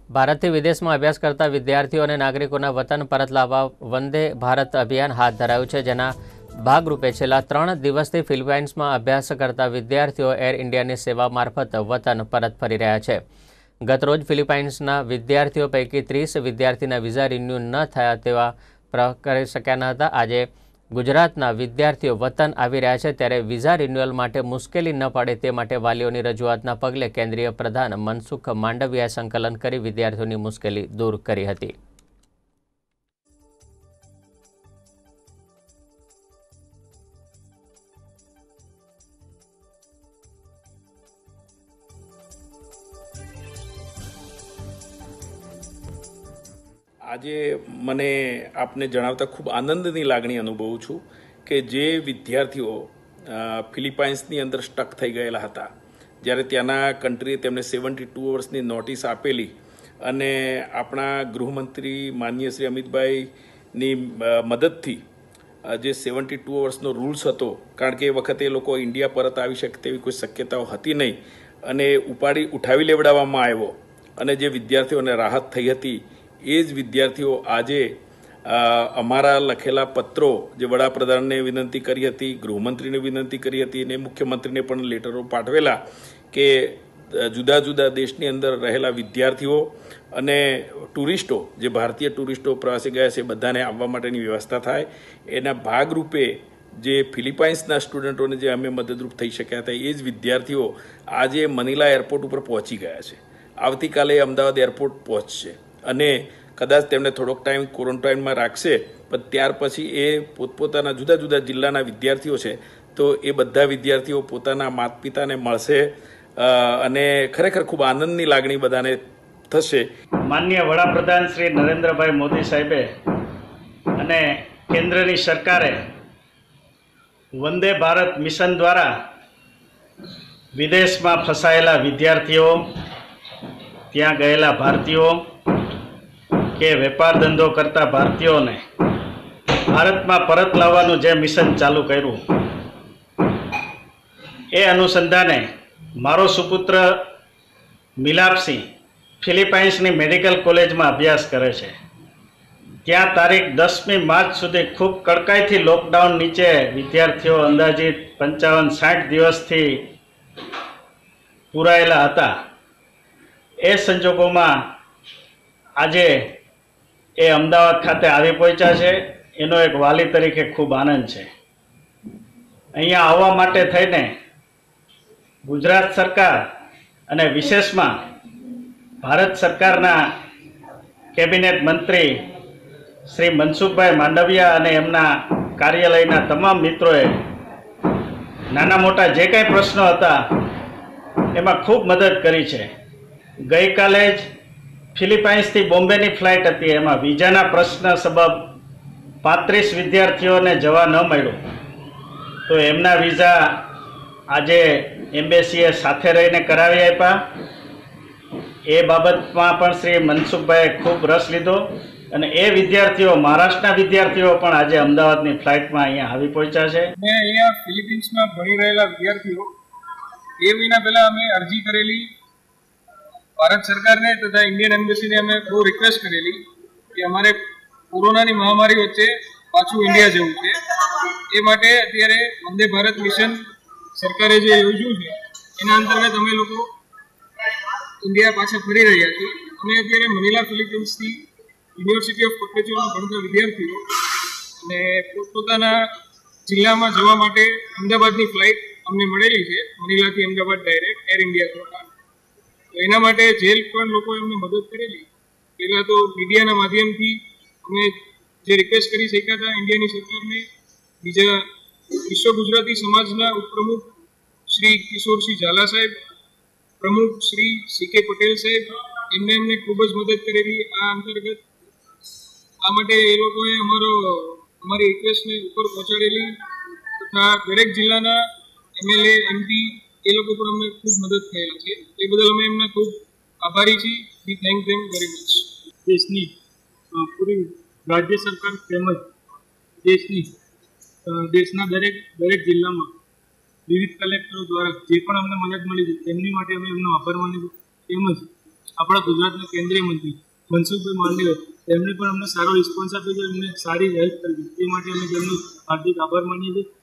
ભારતથી વિદેશમાં અભ્યાસ કરતા વિદ્યાર્થીઓ અને નાગરિકોના વતન પરત લાવવા વંદે ભારત અભિયાન હાથ ધરાયું છે, જેના ભાગરૂપે છેલ્લા 3 દિવસથી ફિલિપાઇન્સમાં અભ્યાસ કરતા વિદ્યાર્થીઓ એર ઇન્ડિયાની સેવા મારફત વતન પરત ફરી રહ્યા છે. ગતરોજ ફિલિપાઇન્સના વિદ્યાર્થીઓ પૈકી 30 વિદ્યાર્થીના વિઝા રિન્યૂ ન થયા તેવા કરી શક્યા ન હતા. આજે ગુજરાતના વિદ્યાર્થીઓ વતન આવી રહ્યા છે, ત્યારે વિઝા રિન્યુઅલ માટે મુશ્કેલી ન પડે તે માટે વાલીઓની રજૂઆતના પગલે કેન્દ્રીય પ્રધાન મનસુખ માંડવિયાએ સંકલન કરી વિદ્યાર્થીઓની મુશ્કેલી દૂર કરી હતી. આજે મને આપને જણાવતા ખૂબ આનંદની લાગણી અનુભવું છું કે જે વિદ્યાર્થીઓ ફિલિપાઇન્સની અંદર સ્ટક થઈ ગયેલા હતા, જ્યારે ત્યાંના કન્ટ્રીએ તેમને 72 અવર્સની નોટિસ આપેલી અને આપણા ગૃહમંત્રી માનનીય શ્રી અમિતભાઈની મદદથી જે 72 અવર્સનો રૂલ્સ હતો, કારણ કે એ વખતે એ લોકો ઇન્ડિયા પરત આવી શકે તેવી કોઈ શક્યતાઓ હતી નહીં અને ઉઠાવી લેવડાવવામાં આવ્યો અને જે વિદ્યાર્થીઓને રાહત થઈ હતી એ જ વિદ્યાર્થીઓ આજે અમારા લખેલા પત્રો જે વડાપ્રધાનને વિનંતી કરી હતી, ગૃહમંત્રીને વિનંતી કરી હતી અને મુખ્યમંત્રીને પણ લેટરો પાઠવેલા કે જુદા જુદા દેશની અંદર રહેલા વિદ્યાર્થીઓ અને ટુરિસ્ટો, જે ભારતીય ટુરિસ્ટો પ્રવાસે ગયા છે, બધાને આવવા માટેની વ્યવસ્થા થાય. એના ભાગરૂપે જે ફિલિપાઇન્સના સ્ટુડન્ટોને જે અમે મદદરૂપ થઈ શક્યા હતા એ જ વિદ્યાર્થીઓ આજે મનીલા એરપોર્ટ ઉપર પહોંચી ગયા છે. આવતીકાલે અમદાવાદ એરપોર્ટ પહોંચશે અને કદાચ તેમને થોડોક ટાઈમ ક્વોરન્ટાઇનમાં રાખશે, પણ ત્યાર પછી એ પોતપોતાના જુદા જુદા જિલ્લાના વિદ્યાર્થીઓ છે, તો એ બધા વિદ્યાર્થીઓ પોતાના માતા પિતાને મળશે અને ખરેખર ખૂબ આનંદની લાગણી બધાને થશે. માનનીય વડાપ્રધાન શ્રી નરેન્દ્રભાઈ મોદી સાહેબે અને કેન્દ્રની સરકારે વંદે ભારત મિશન દ્વારા વિદેશમાં ફસાયેલા વિદ્યાર્થીઓ, ત્યાં ગયેલા ભારતીયો કે વેપાર ધંધો કરતા ભારતીયોને ભારતમાં પરત લાવવાનું જે મિશન ચાલુ કર્યું, એ અનુસંધાને મારો સુપુત્ર મિલાપસિંહ ફિલિપાઇન્સની મેડિકલ કોલેજમાં અભ્યાસ કરે છે. ત્યાં તારીખ 10મી માર્ચ સુધી ખૂબ કડકાઈથી લોકડાઉન નીચે વિદ્યાર્થીઓ અંદાજિત 55-60 દિવસથી પૂરાયેલા હતા. એ સંજોગોમાં આજે એ અમદાવાદ ખાતે આવી પહોંચ્યા છે. એનો એક વાલી તરીકે ખૂબ આનંદ છે. અહીંયા આવવા માટે થઈને ગુજરાત સરકાર અને વિશેષમાં ભારત સરકારના કેબિનેટ મંત્રી શ્રી મનસુખભાઈ માંડવિયા અને એમના કાર્યાલયના તમામ મિત્રોએ નાના મોટા જે કાંઈ પ્રશ્નો હતા એમાં ખૂબ મદદ કરી છે. ગઈકાલે જ ફિલિપાઇન્સથી બોમ્બેની ફ્લાઇટ હતી, એમાં વિઝાના પ્રશ્ન સબબ 35 વિદ્યાર્થીઓને જવા ન મળ્યું, તો એમના વિઝા આજે એમ્બેસીએ સાથે રહીને કરાવી આપ્યા. એ બાબતમાં પણ શ્રી મનસુખભાઈએ ખૂબ રસ લીધો અને એ વિદ્યાર્થીઓ, મહારાષ્ટ્રના વિદ્યાર્થીઓ પણ આજે અમદાવાદની ફ્લાઇટમાં અહીંયા આવી પહોંચ્યા છે. મેં અહીંયા ફિલિપિન્સમાં ભણી રહેલા વિદ્યાર્થીઓ, એ મહિના પહેલાં અમે અરજી કરેલી ભારત સરકારને તથા ઇન્ડિયન એમ્બેસીને અમે બહુ રિક્વેસ્ટ કરેલી કે અમારે કોરોનાની મહામારી વચ્ચે પાછું ઇન્ડિયા જવું છે. એ માટે અત્યારે વંદે ભારત મિશન સરકારે જે યોજ્યું છે એના અંતર્ગત અમે લોકો ઇન્ડિયા પાછા ફરી રહ્યા છીએ. અમે અત્યારે મનીલા ફિલિપિન્સથી યુનિવર્સિટી ઓફ પરપેચ્યુઅલમાં ભણતા વિદ્યાર્થીઓ અને પોતપોતાના જિલ્લામાં જવા માટે અમદાવાદની ફ્લાઇટ અમને મળેલી છે, મનીલાથી અમદાવાદ ડાયરેક્ટ એર ઇન્ડિયા દ્વારા. તો એના માટે જે પણ લોકોએ અમને મદદ કરેલી, પહેલાં તો મીડિયાના માધ્યમથી અમે જે રિક્વેસ્ટ કરી શક્યા હતા ઇન્ડિયાની સરકારને, બીજા વિશ્વ ગુજરાતી સમાજના ઉપપ્રમુખ શ્રી કિશોરસિંહ ઝાલા સાહેબ, પ્રમુખ શ્રી સી.કે. પટેલ સાહેબ, એમને ખૂબ જ મદદ કરેલી આ અંતર્ગત. આ માટે એ લોકોએ અમારી રિક્વેસ્ટને ઉપર પહોંચાડેલી તથા દરેક જિલ્લાના એમએલએ, એમપી એ લોકો પણ અમને ખૂબ મદદ થયેલા છે. એ બદલ અમે એમના ખૂબ આભારી છીએ. We thank them very much. દેશની પૂરી રાજ્ય સરકાર તેમજ દેશના દરેક જિલ્લામાં વિવિધ કલેક્ટરો દ્વારા જે પણ અમને મદદ મળી છે તેમની માટે અમે એમનો આભાર માનીએ. તેમજ આપણા ગુજરાતના કેન્દ્રીય મંત્રી મનસુખભાઈ માંડવીયા તેમણે પણ અમને સારો રિસ્પોન્સ આપ્યો છે, અમને સારી હેલ્પ કરી. તે માટે અમે તેમનો હાર્દિક આભાર માનીએ છીએ.